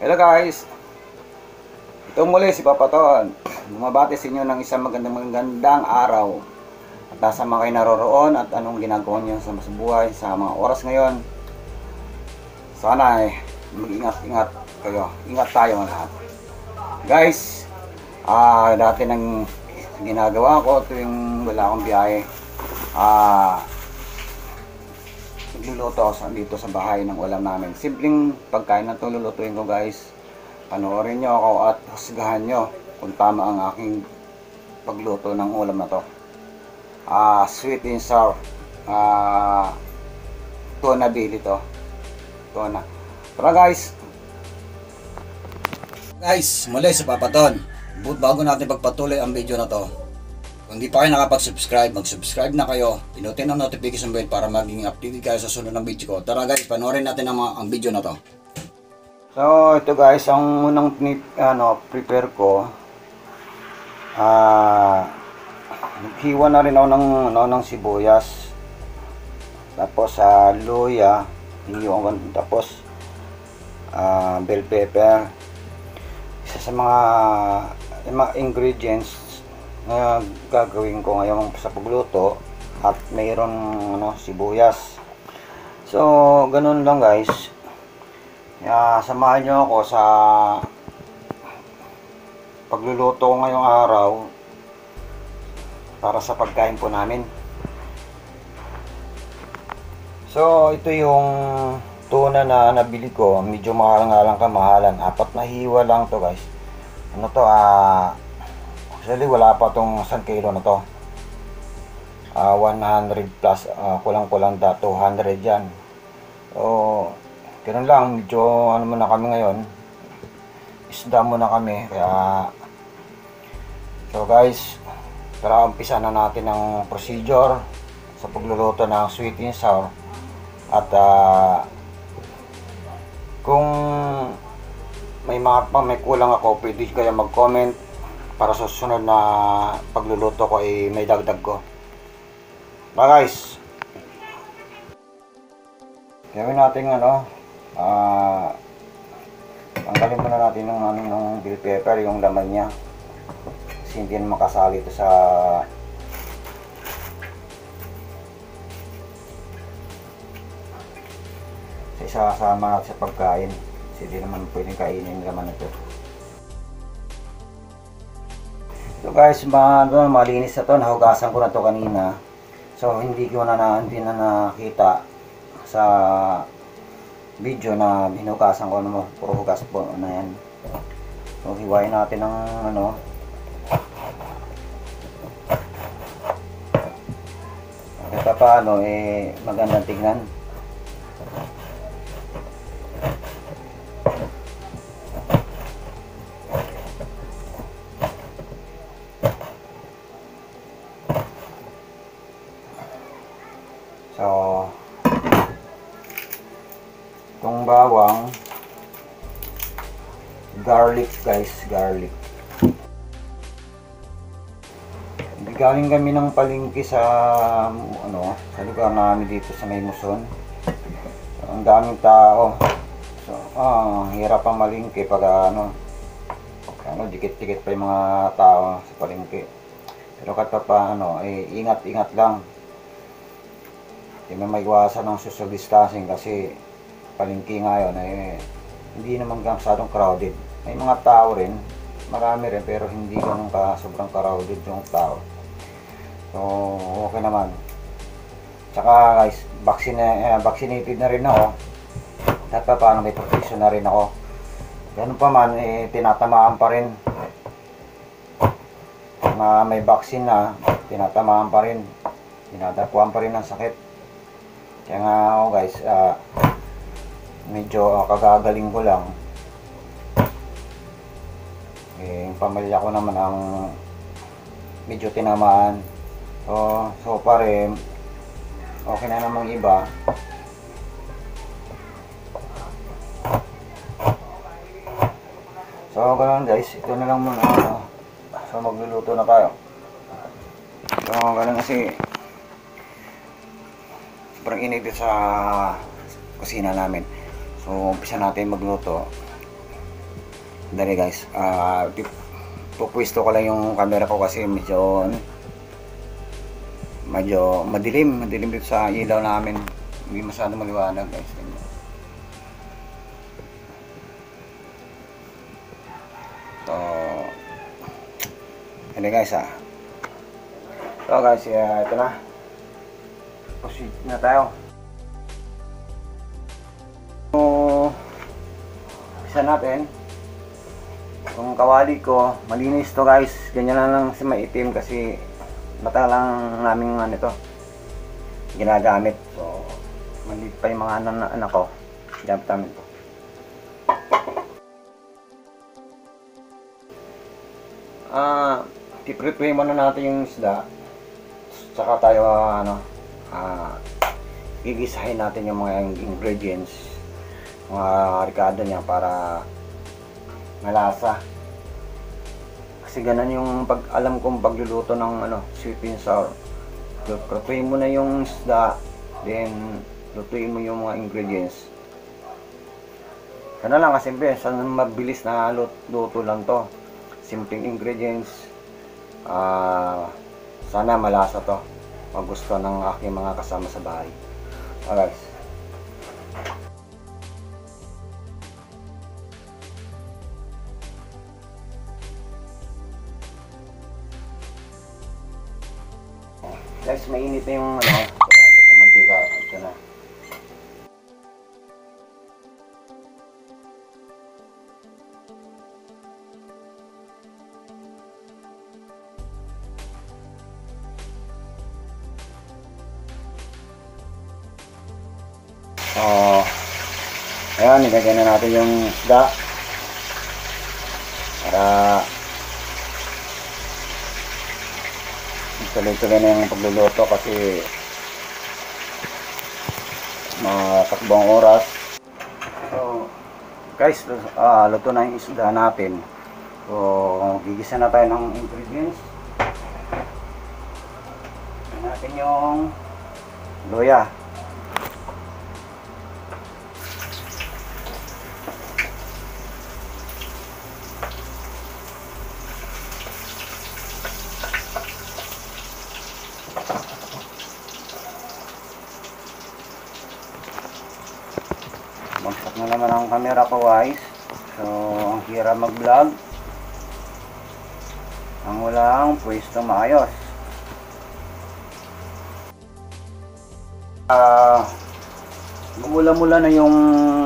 Hello guys, ito muli si Papa Ton. Bumabati sa inyo ng isang magandang araw. At nasa mga kayo naroroon at anong ginagawa niyo sa buhay sa mga oras ngayon. Sana mag-ingat-ingat kayo. Ingat tayo lahat. Guys, dati nang ginagawa ko tuwing wala akong biyahe. Nagluluto ako dito sa bahay ng ulam namin. Simpleng pagkain na ito lulutuin ko guys. Panoorin nyo ako at husgahan nyo kung tama ang aking pagluto ng ulam na to. Sweet and sour tuna belly to. Tuna. Tara guys. Guys, muli sa Papa Ton. Bago natin pagpatuloy ang video na to, kung di pa kayo nakapag-subscribe, mag-subscribe na kayo. Pinutin ang notification bell para maging updated kayo sa sunod ng video ko. Tara guys, panoorin natin ang video na to. So, ito guys, ang unang prepare ko. Naghiwa na rin ako ng sibuyas. Tapos luya, tapos bell pepper. Isa sa mga ingredients na gagawin ko ngayon sa pagluto, at mayroon sibuyas. So ganun lang guys. Samahan nyo ako sa pagluluto ko ngayong araw para sa pagkain po namin. So ito yung tuna na nabili ko. Medyo mahal nga lang, kamahalan. 4 na hiwa lang to guys. Ano to, actually wala pa tong 1 kilo na to. 100 plus, kulang-kulang 200 yan. So ganun lang, medyo muna kami ngayon, isda muna kami. Kaya so guys, tara umpisa na natin ang procedure sa pagluluto ng sweet and sour. At kung may kulang ako, pwede kayo mag-comment para sa susunod na pagluluto ko ay may dagdag ko. Guys, gawin natin tanggalin muna natin ng bell pepper, yung laman niya, kasi hindi na makasali ito sa isasama natin sa pagkain, kasi hindi naman pwedeng kainin yung laman ito. So guys, malinis na to, nahugasan ko na to kanina. So hindi na nakita sa video na hinugasan ko, puro hugas po na yan. So hiwain natin ng kahit paano magandang tignan. So itong bawang, garlic guys, garlic. Galing kami ng palengke sa sa lugar namin dito sa May Muson. So, ang daming tao. So hirap ang malingke pag dikit-dikit pa yung mga tao sa palengke. Pero ingat-ingat lang. Hindi na maiwasan ng social distancing kasi palengke ngayon hindi naman masyadong crowded. May mga tao rin, marami rin, pero hindi ganun sobrang crowded yung tao. So okay naman. Tsaka guys, vaccinated na rin ako. At paano may protection na rin ako. Ganun pa man, tinatamaan pa rin. May vaccine na, tinatamaan pa rin. Dinadapuan pa rin ng sakit. Kaya nga guys, medyo kagagaling ko lang. Yung pamilya ko naman ang medyo tinamaan. So pare, okay na namang iba. So ganun guys, ito na lang muna. So magluluto na tayo. So ganun kasi sobrang init sa kusina namin. So umpisa natin magluto. Dali guys, pupwisto ko lang yung camera ko kasi medyo madilim dito sa ilaw namin, hindi masyado maliwanag guys. So ano guys so guys, ito na, proceed na tayo. So isa natin yung kawali ko, malinis to guys, ganyan na lang si maitim kasi matagal lang namin ito ginagamit. So maliit pa yung mga anak ko, gamit namin to. I-prepare muna natin yung isda, saka tayo gigisahin natin yung mga ingredients, mga ricado niya para malasa. Kasi ganun yung alam kong pagluluto ng sweet and sour. Prepare mo na yung isda, then lutuin mo yung mga ingredients. Sana lang kasi mabilis na luto lang to. Simpleng ingredients. Sana malasa to, magusto ng aking mga kasama sa bahay. Guys, mainit na yung mantika. Ito na. So ayan, ilagay na natin yung isda para tuloy-tuloy na yung pagluluto kasi matakbong oras. So guys, luto na yung isda natin. So gigisa na tayo ng ingredients. Ito natin yung luya. Bagsak na naman ang camera ko guys. So ang hirap mag vlog ang walang pwesto maayos. Mula-mula na yung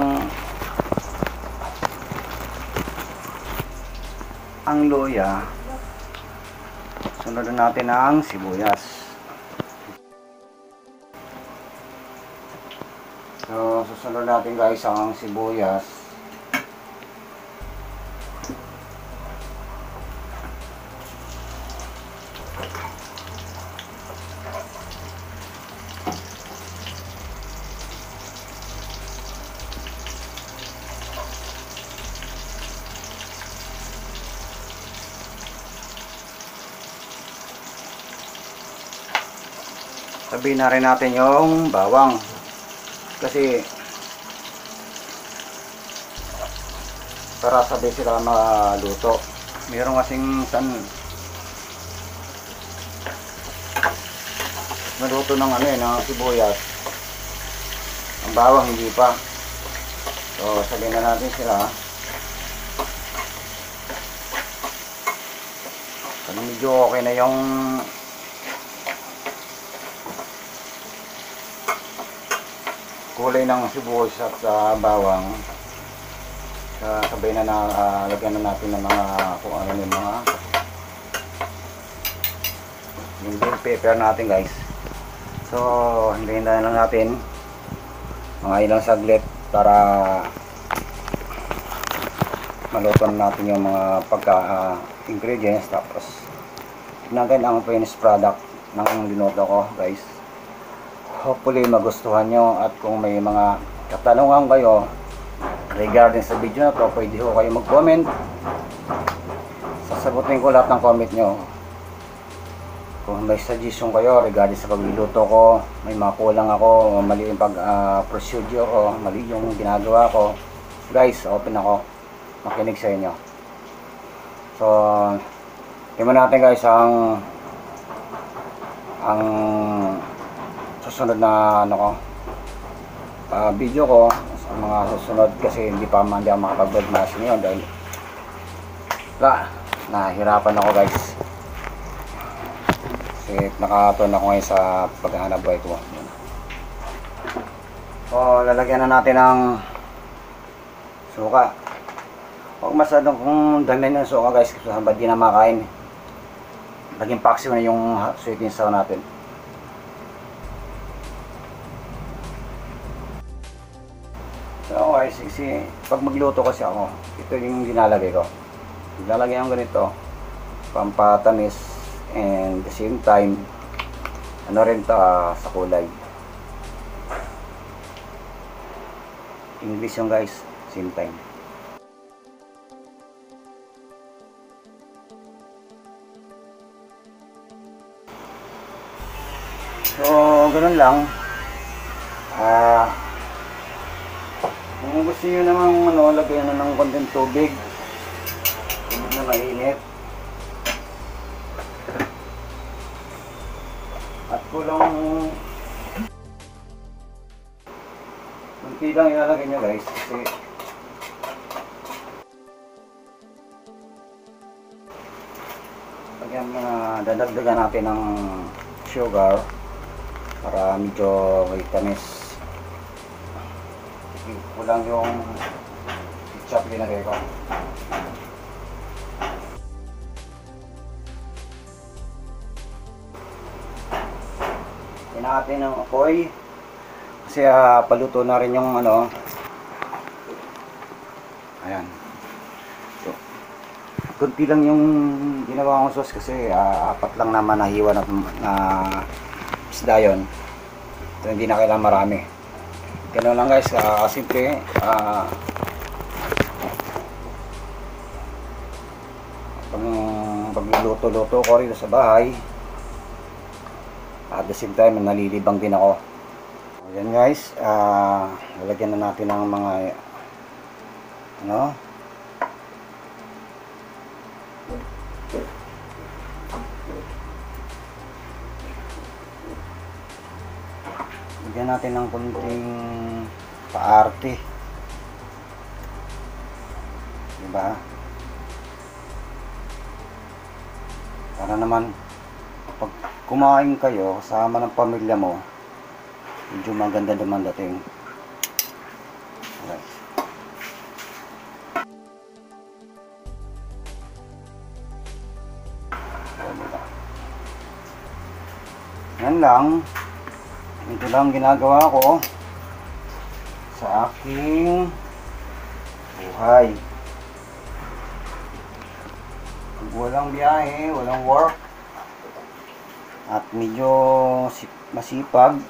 ang luya. Sunod natin ang sibuyas. So susunod natin guys ang sibuyas. Sabihin na rin natin yung bawang kasi para sabay sila maluto. Meron kasing maluto ng ng sibuyas, ang bawang hindi pa. So sabihin na natin sila. Kung medyo okay na yung kulay ng sibuyas at bawang, sabay na lagyan na natin ng mga kung ano yung mga yung bell pepper natin guys. So hintayin na lang natin mga ilang saglit para maluto natin yung mga ingredients. Tapos tignan ang finished product ng linuto ko guys. Hopefully magustuhan nyo, at kung may mga katanungan kayo regarding sa video na to, pwede ho kayo mag-comment. Sasagutin ko lahat ng comment nyo. Kung may suggestion kayo regarding sa pagluluto ko, may mga kulang ako, mali yung procedure ko, mali yung ginagawa ko, guys, open ako makinig sa inyo. So, tingnan natin guys ang susunod na ano ko, video ko sa mga susunod, kasi hindi ako makapag-vlogmas ngayon dahil nahihirapan ako guys, kasi nakatuon ako ngayon sa paghahanap buhay ko. So, lalagyan na natin ng suka. Huwag masyadong kung dami ng suka guys, kasi hindi na makain. Naging paksiw na yung sweet and sour natin. So guys, kasi pag magluto kasi ako, ito yung ginalagay ko. Lalagay ko ganito, pampatamis, and the same time, ano rin ta sa kulay. English yung guys, same time. So, ganun lang. Kung gusto nyo namang lagyan na ng konting tubig na mainit, at kulang kunti lang ilalagay nyo guys, kasi dadagdagan natin ng sugar para medyo may tamis. Kulang yung ketchup ginagay ko. Natin ng apoy kasi paluto na rin yung ano. Ayan. So, kunti lang yung ginawa kong sauce kasi apat lang naman nahiwa na isda yun. So, hindi na kailangan marami. Ganun lang guys, simple. Pagluluto-luto ko rin sa bahay, at the same time nalilibang din ako. Ayan guys, lalagyan na natin ng mga ano, lagyan natin ng kunting paarte, diba? Para naman pag kumain kayo kasama ng pamilya mo, medyo maganda naman dating. Okay. Yan lang. Ito lang ginagawa ko sa aking buhay. Walang biyahe, walang work, at medyo masipag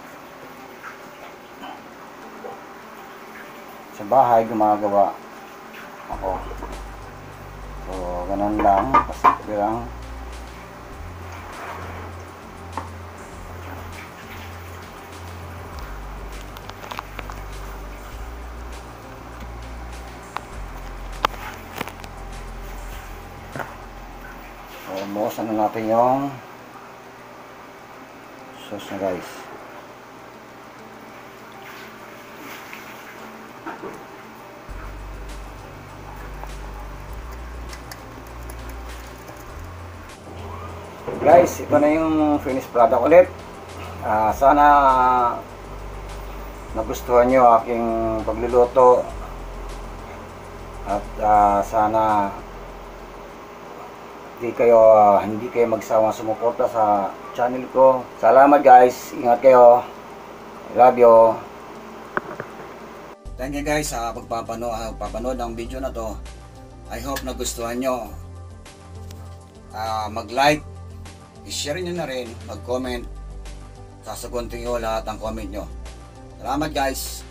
sa bahay gumagawa ako. So ganun lang, pasimple lang. So bukasan na natin yung sauce na guys. Guys, ito na yung finished product ulit. Sana nagustuhan nyo aking pagluluto, at sana hindi kayo magsawang sumuporta sa channel ko. Salamat guys, ingat kayo. I love you. Thank you guys sa pagpapanood ng video na to. I hope nagustuhan nyo. Mag-like, i-share nyo na rin, mag-comment. Sasagutin ko lahat ng comment nyo. Salamat guys.